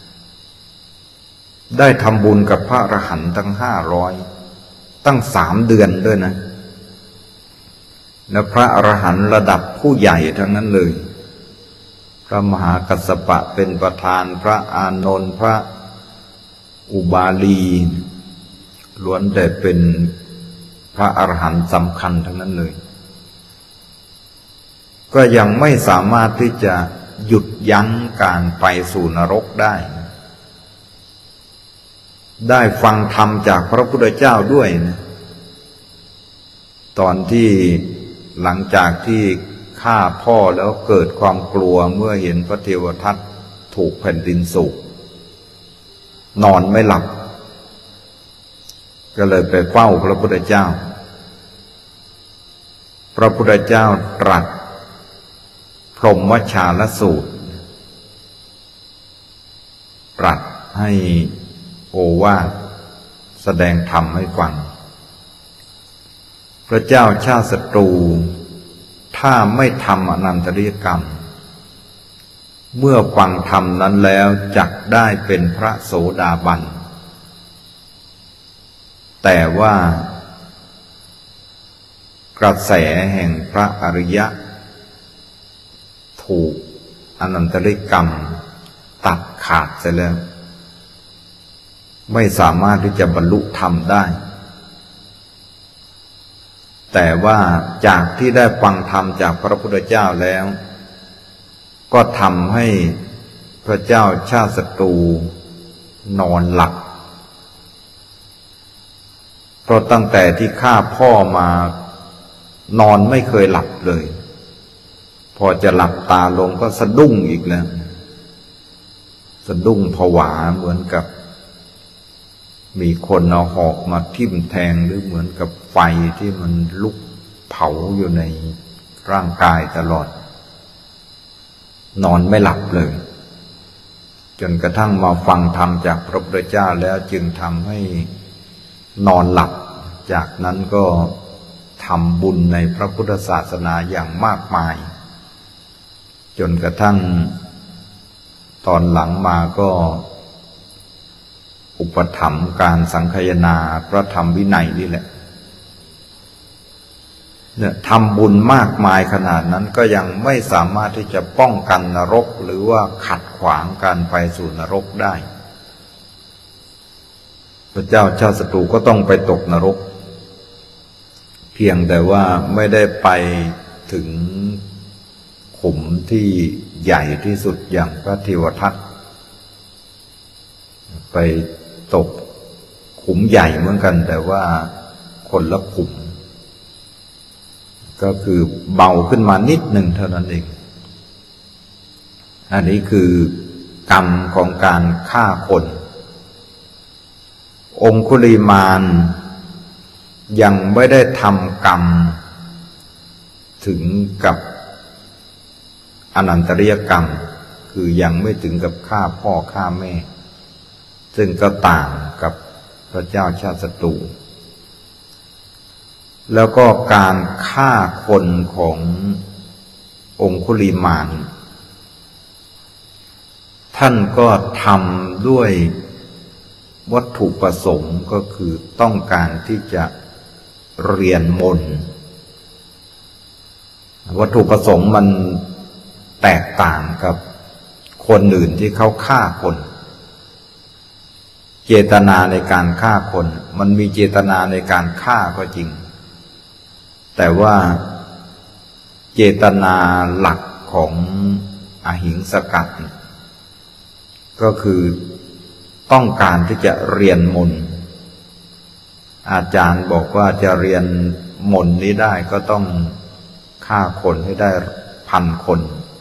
ได้ทำบุญกับพระอรหันต์ตั้งห้าร้อยตั้งสามเดือนด้วยนะและพระอรหันต์ระดับผู้ใหญ่ทั้งนั้นเลยพระมหากัสสปะเป็นประธานพระอานนท์พระอุบาลีล้วนแต่เป็นพระอรหันต์สำคัญทั้งนั้นเลยก็ยังไม่สามารถที่จะหยุดยั้งการไปสู่นรกได้ได้ฟังธรรมจากพระพุทธเจ้าด้วยนะตอนที่หลังจากที่ฆ่าพ่อแล้วเกิดความกลัวเมื่อเห็นพระเทวทัตถูกแผ่นดินสูบนอนไม่หลับก็เลยไปเฝ้าพระพุทธเจ้าพระพุทธเจ้าตรัสพรหมชาลสูตรตรัสให้โอวาทแสดงธรรมให้ฟังพระเจ้าชาติศัตรูถ้าไม่ทำอนันตริยกรรมเมื่อฟังธรรมนั้นแล้วจักได้เป็นพระโสดาบันแต่ว่ากระแสแห่งพระอริยะถูกอนันตริกรรมตัดขาดเสียแล้วไม่สามารถที่จะบรรลุธรรมได้แต่ว่าจากที่ได้ฟังธรรมจากพระพุทธเจ้าแล้วก็ทำให้พระเจ้าชาติศัตรูนอนหลับเพราะตั้งแต่ที่ฆ่าพ่อมานอนไม่เคยหลับเลยพอจะหลับตาลงก็สะดุ้งอีกแล้วสะดุ้งผวาเหมือนกับมีคนเอาหอกมาทิ่มแทงหรือเหมือนกับไฟที่มันลุกเผาอยู่ในร่างกายตลอดนอนไม่หลับเลยจนกระทั่งมาฟังธรรมจากพระพุทธเจ้าแล้วจึงทำให้นอนหลับจากนั้นก็ทำบุญในพระพุทธศาสนาอย่างมากมายจนกระทั่งตอนหลังมาก็อุปถัมภ์การสังคายนาพระธรรมวินัยนี่แหละเนี่ยทำบุญมากมายขนาดนั้นก็ยังไม่สามารถที่จะป้องกันนรกหรือว่าขัดขวางการไปสู่นรกได้พระเจ้าชาติศัตรูก็ต้องไปตกนรกเพียงแต่ว่าไม่ได้ไปถึงขุมที่ใหญ่ที่สุดอย่างพระเทวทัตไปตกขุมใหญ่เหมือนกันแต่ว่าคนละขุมก็คือเบาขึ้นมานิดหนึ่งเท่านั้นเองอันนี้คือกรรมของการฆ่าคนองคุลิมานยังไม่ได้ทำกรรมถึงกับอนันตริยกรรมคือยังไม่ถึงกับฆ่าพ่อฆ่าแม่ซึ่งก็ต่างกับพระเจ้าชาติศัตรูแล้วก็การฆ่าคนขององคุลิมานท่านก็ทำด้วยวัตถุประสงค์ก็คือต้องการที่จะเรียนมนต์วัตถุประสงค์มันแตกต่างกับคนอื่นที่เขาฆ่าคนเจตนาในการฆ่าคนมันมีเจตนาในการฆ่าก็จริงแต่ว่าเจตนาหลักของอหิงสกัดก็คือต้องการที่จะเรียนมนต์อาจารย์บอกว่าจะเรียนมนต์นี้ได้ก็ต้องฆ่าคนให้ได้พันคน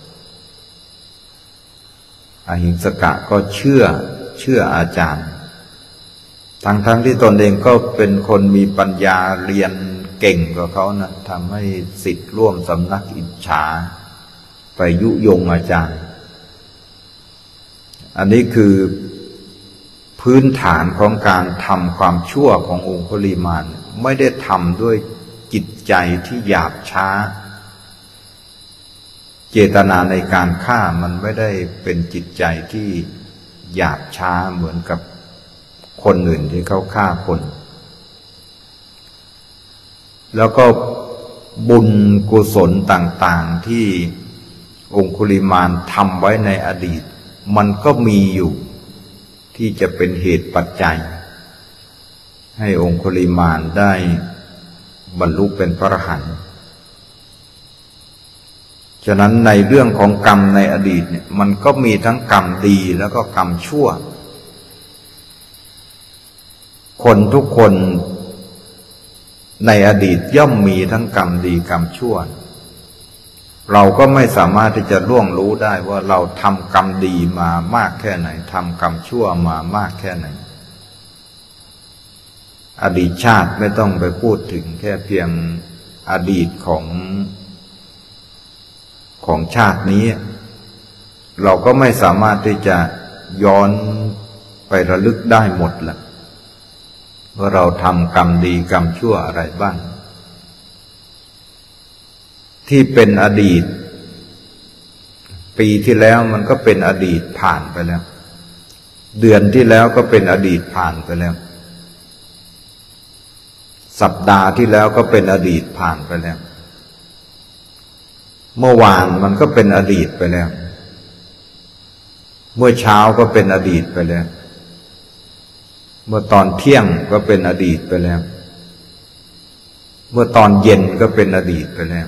อหิงสกะก็เชื่อเชื่ออาจารย์ทั้งทั้งที่ตนเองก็เป็นคนมีปัญญาเรียนเก่งกว่าเขานะทำให้ศิษย์ร่วมสำนักอิจฉาไปยุยงอาจารย์อันนี้คือพื้นฐานของการทำความชั่วขององคุลิมานไม่ได้ทำด้วยจิตใจที่หยาบช้าเจตนาในการฆ่ามันไม่ได้เป็นจิตใจที่หยาบช้าเหมือนกับคนอื่นที่เขาฆ่าคนแล้วก็บุญกุศลต่างๆที่องคุลิมานทำไว้ในอดีตมันก็มีอยู่ที่จะเป็นเหตุปัจจัยให้องคุลิมานได้บรรลุเป็นพระอรหันต์ฉะนั้นในเรื่องของกรรมในอดีตเนี่ยมันก็มีทั้งกรรมดีแล้วก็กรรมชั่วคนทุกคนในอดีตย่อมมีทั้งกรรมดีกรรมชั่วเราก็ไม่สามารถที่จะล่วงรู้ได้ว่าเราทำกรรมดีมามากแค่ไหนทำกรรมชั่วมามากแค่ไหนอดีตชาติไม่ต้องไปพูดถึงแค่เพียงอดีตของของชาตินี้เราก็ไม่สามารถที่จะย้อนไประลึกได้หมดละว่าเราทำกรรมดีกรรมชั่วอะไรบ้างที่เป็นอดีตปีที่แล้วมันก็เป็นอดีตผ่านไปแล้วเดือนที่แล้วก็เป็นอดีตผ่านไปแล้วสัปดาห์ที่แล้วก็เป็นอดีตผ่านไปแล้วเมื่อวานมันก็เป็นอดีตไปแล้วเมื่อเช้าก็เป็นอดีตไปแล้วเมื่อตอนเที่ยงก็เป็นอดีตไปแล้วเมื่อตอนเย็นก็เป็นอดีตไปแล้ว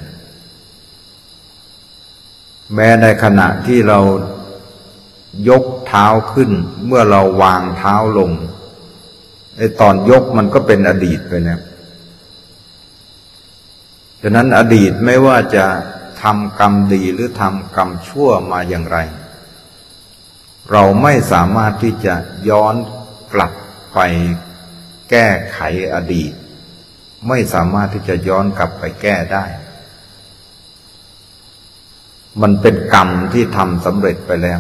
แม้ในขณะที่เรายกเท้าขึ้นเมื่อเราวางเท้าลงไอ้ตอนยกมันก็เป็นอดีตไปแล้วฉะนั้นอดีตไม่ว่าจะทำกรรมดีหรือทำกรรมชั่วมาอย่างไรเราไม่สามารถที่จะย้อนกลับไปแก้ไขอดีตไม่สามารถที่จะย้อนกลับไปแก้ได้มันเป็นกรรมที่ทำสำเร็จไปแล้ว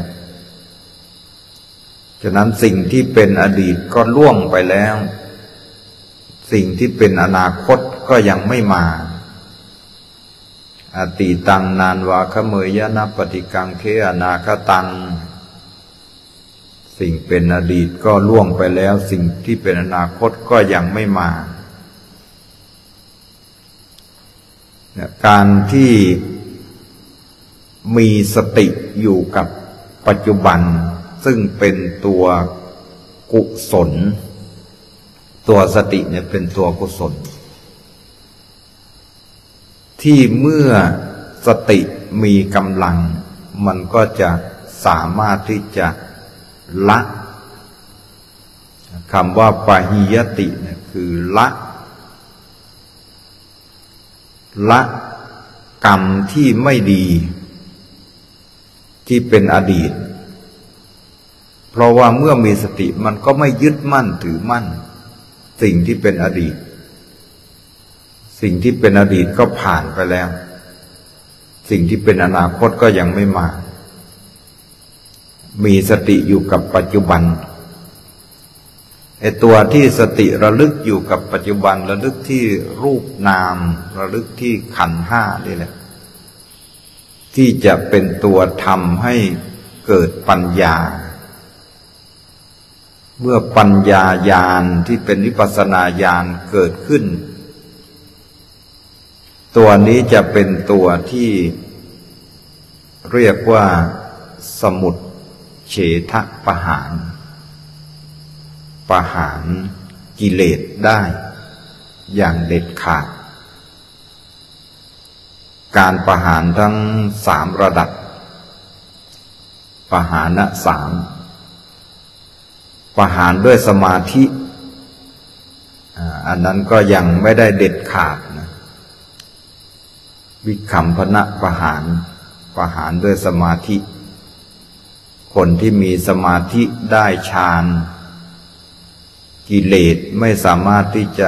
ฉะนั้นสิ่งที่เป็นอดีตก็ล่วงไปแล้วสิ่งที่เป็นอนาคตก็ยังไม่มาอติตังนานวาคะเมยะนะปฏิกังเคอนาคตังสิ่งเป็นอดีตก็ล่วงไปแล้วสิ่งที่เป็นอนาคตก็ยังไม่มาการที่มีสติอยู่กับปัจจุบันซึ่งเป็นตัวกุศลตัวสติเนี่ยเป็นตัวกุศลที่เมื่อสติมีกำลังมันก็จะสามารถที่จะละคำว่าปะหิยติเนี่ยคือละละกรรมที่ไม่ดีที่เป็นอดีตเพราะว่าเมื่อมีสติมันก็ไม่ยึดมั่นถือมั่นสิ่งที่เป็นอดีตสิ่งที่เป็นอดีตก็ผ่านไปแล้วสิ่งที่เป็นอนาคตก็ยังไม่มามีสติอยู่กับปัจจุบันไอ้ตัวที่สติระลึกอยู่กับปัจจุบันระลึกที่รูปนามระลึกที่ขันธ์ห้านี่แหละที่จะเป็นตัวทำให้เกิดปัญญาเมื่อปัญญาญาณที่เป็นวิปัสสนาญาณเกิดขึ้นตัวนี้จะเป็นตัวที่เรียกว่าสมุจเฉทประหารประหารกิเลสได้อย่างเด็ดขาดการประหารทั้งสามระดับประหารสามประหารด้วยสมาธิอันนั้นก็ยังไม่ได้เด็ดขาดนะวิคัมภนะประหารประหารด้วยสมาธิคนที่มีสมาธิได้ฌานกิเลสไม่สามารถที่จะ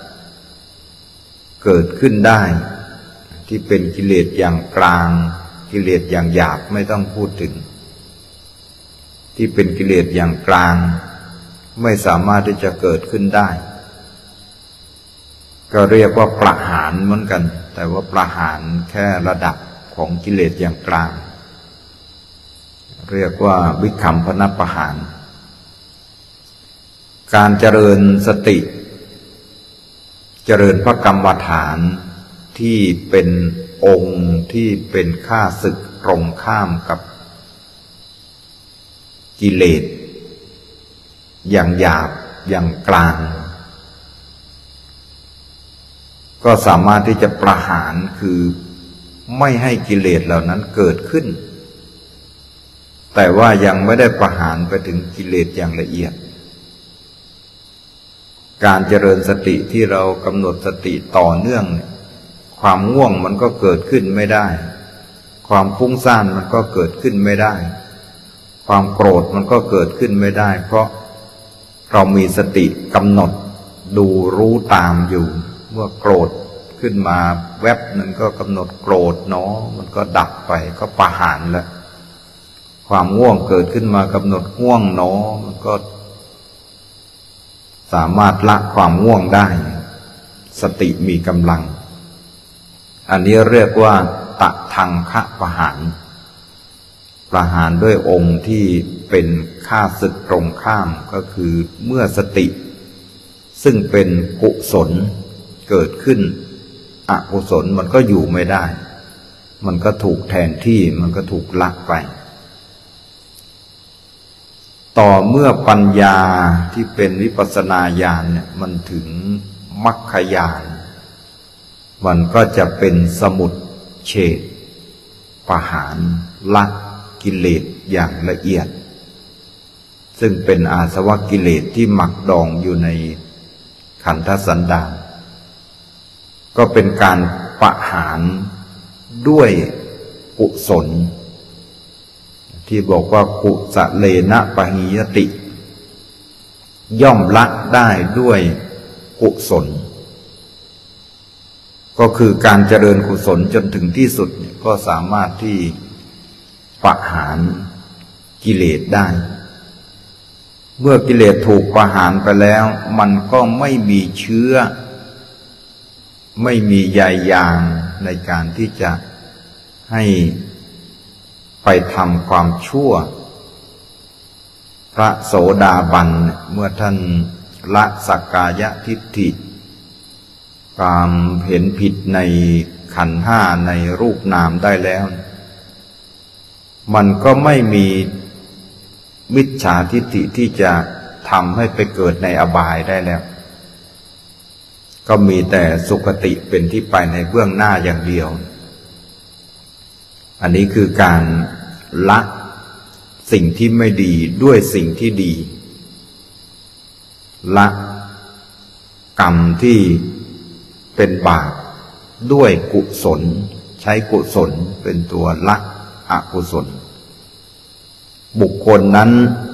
เกิดขึ้นได้ที่เป็นกิเลสอย่างกลางกิเลสอย่างหยาบไม่ต้องพูดถึงที่เป็นกิเลสอย่างกลางไม่สามารถที่จะเกิดขึ้นได้ก็เรียกว่าประหารเหมือนกันแต่ว่าประหารแค่ระดับของกิเลสอย่างกลางเรียกว่าวิคัมภนประหารการเจริญสติเจริญพระกรรมฐานที่เป็นองค์ที่เป็นข้าศึกตรงข้ามกับกิเลสอย่างหยาบอย่างกลางก็สามารถที่จะประหารคือไม่ให้กิเลสเหล่านั้นเกิดขึ้นแต่ว่ายังไม่ได้ประหารไปถึงกิเลสอย่างละเอียดการเจริญสติที่เรากำหนดสติต่อเนื่องความง่วงมันก็เกิดขึ้นไม่ได้ความฟุ้งซ่านมันก็เกิดขึ้นไม่ได้ความโกรธมันก็เกิดขึ้นไม่ได้เพราะเรามีสติกำหนดดูรู้ตามอยู่เมื่อโกรธขึ้นมาแวบหนึ่งก็กำหนดโกรธเนาะมันก็ดับไปก็ประหารแล้วความง่วงเกิดขึ้นมากำหนดง่วงเนาะมันก็สามารถละความง่วงได้สติมีกำลังอันนี้เรียกว่าตะทังคะประหารประหารด้วยองค์ที่เป็นข้าศึกตรงข้ามก็คือเมื่อสติซึ่งเป็นกุศลเกิดขึ้นอกุศลมันก็อยู่ไม่ได้มันก็ถูกแทนที่มันก็ถูกละไปต่อเมื่อปัญญาที่เป็นวิปัสสนาญาณเนี่ยมันถึงมรรคญาณมันก็จะเป็นสมุจเฉทประหารละกิเลสอย่างละเอียดซึ่งเป็นอาสวะกิเลสที่หมักดองอยู่ในขันธสันดานก็เป็นการประหารด้วยกุศลที่บอกว่ากุสะเลนะปะหิยติย่อมละได้ด้วยกุศลก็คือการเจริญกุศลจนถึงที่สุดก็สามารถที่ประหารกิเลสได้เมื่อกิเลสถูกประหารไปแล้วมันก็ไม่มีเชื้อไม่มีใยยางในการที่จะให้ไปทำความชั่วพระโสดาบันเมื่อท่านละสักกายทิฏฐิความเห็นผิดในขันธ์ห้าในรูปนามได้แล้วมันก็ไม่มีมิจฉาทิฏฐิที่จะทำให้ไปเกิดในอบายได้แล้วก็มีแต่สุคติเป็นที่ไปในเบื้องหน้าอย่างเดียวอันนี้คือการละสิ่งที่ไม่ดีด้วยสิ่งที่ดีละกรรมที่เป็นบาปด้วยกุศลใช้กุศลเป็นตัวละอกุศลบุคคลนั้น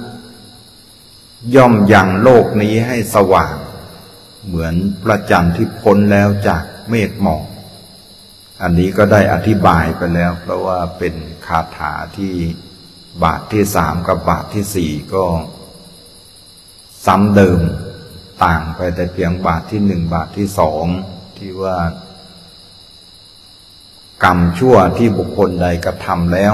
ย่อมยังโลกนี้ให้สว่างเหมือนพระจันทร์ที่พ้นแล้วจากเมฆหมอกอันนี้ก็ได้อธิบายไปแล้วเพราะว่าเป็นคาถาที่บาทที่สามกับบาทที่สี่ก็ซ้ำเดิมต่างไปแต่เพียงบาทที่หนึ่งบาทที่สองที่ว่ากรรมชั่วที่บุคคลใดกระทำแล้ว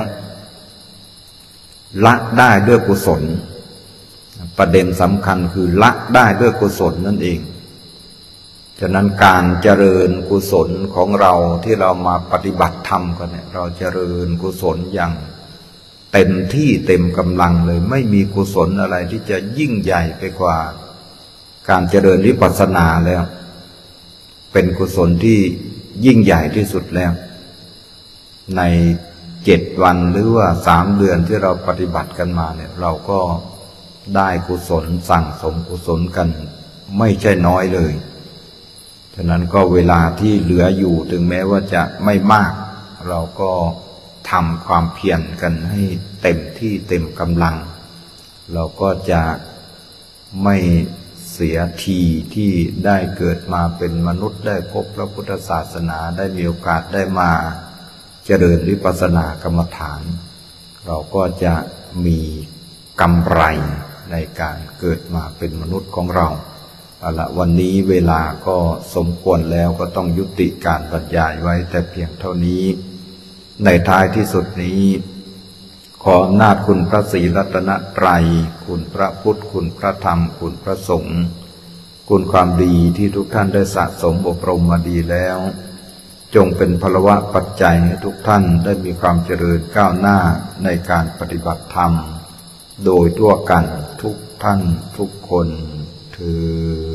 ละได้ด้วยกุศลประเด็นสำคัญคือละได้ด้วยกุศลนั่นเองฉะนั้นการเจริญกุศลของเราที่เรามาปฏิบัติธรรมกันเนี่ยเราเจริญกุศลอย่างเต็มที่เต็มกำลังเลยไม่มีกุศลอะไรที่จะยิ่งใหญ่ไปกว่าการเจริญวิปัสสนาแล้วเป็นกุศลที่ยิ่งใหญ่ที่สุดแล้วในเจ็ดวันหรือว่าสามเดือนที่เราปฏิบัติกันมาเนี่ยเราก็ได้กุศลสั่งสมกุศลกันไม่ใช่น้อยเลยฉะนั้นก็เวลาที่เหลืออยู่ถึงแม้ว่าจะไม่มากเราก็ทำความเพียรกันให้เต็มที่เต็มกำลังเราก็จะไม่เสียทีที่ได้เกิดมาเป็นมนุษย์ได้พบพระพุทธศาสนาได้มีโอกาสได้มาเจริญวิปัสสนากรรมฐานเราก็จะมีกำไรในการเกิดมาเป็นมนุษย์ของเราเอาละวันนี้เวลาก็สมควรแล้วก็ต้องยุติการบรรยายไว้แต่เพียงเท่านี้ในท้ายที่สุดนี้ขออำนาจคุณพระศรีรัตนตรัยคุณพระพุทธคุณพระธรรมคุณพระสงฆ์คุณความดีที่ทุกท่านได้สะสมอบรมมาดีแล้วจงเป็นพลวะปัจจัยให้ทุกท่านได้มีความเจริญก้าวหน้าในการปฏิบัติธรรมโดยทั่วกันทุกท่านทุกคนเทอญ